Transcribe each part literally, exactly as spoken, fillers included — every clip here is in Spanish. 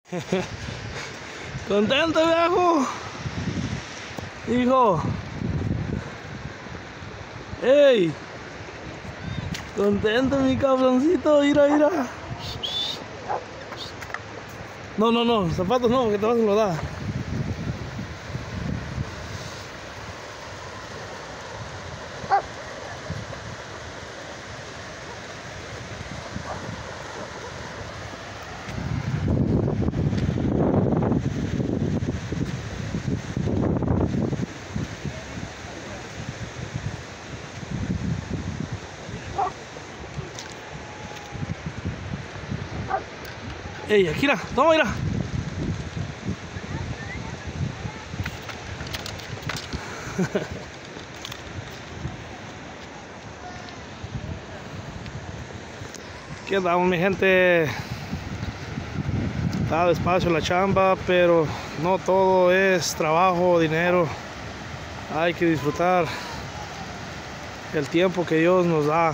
¿Contento, viejo? Hijo. ¡Ey! ¿Contento, mi cabroncito? Mira, mira. No, no, no. Zapatos no, porque te vas a enlodar. Ey, aquí mira, toma, mira. Aquí andamos, mi gente. Está despacio la chamba, pero no todo es trabajo, dinero. Hay que disfrutar el tiempo que Dios nos da.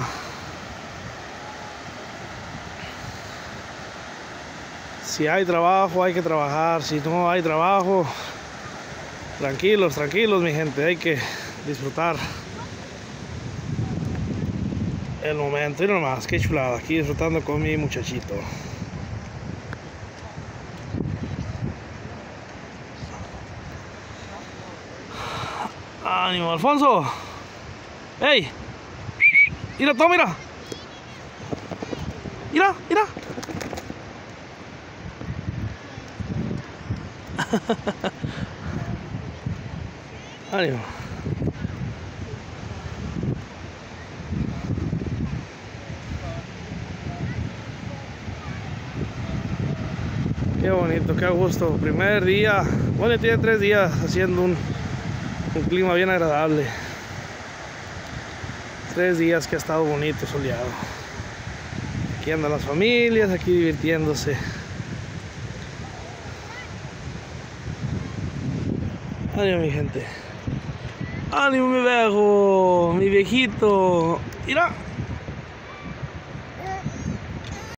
Si hay trabajo, hay que trabajar. Si no hay trabajo, tranquilos, tranquilos, mi gente. Hay que disfrutar el momento. Y nomás, qué chulada. Aquí disfrutando con mi muchachito. ¡Ánimo, Alfonso! ¡Ey! ¡Mira, toma, mira! ¡Mira, mira! ¡Ánimo! Qué bonito, qué a gusto. Primer día, bueno, tiene tres días haciendo un, un clima bien agradable. Tres días que ha estado bonito, soleado. Aquí andan las familias, aquí divirtiéndose. Ánimo, mi gente. Ánimo, mi viejo, mi viejito. Mira.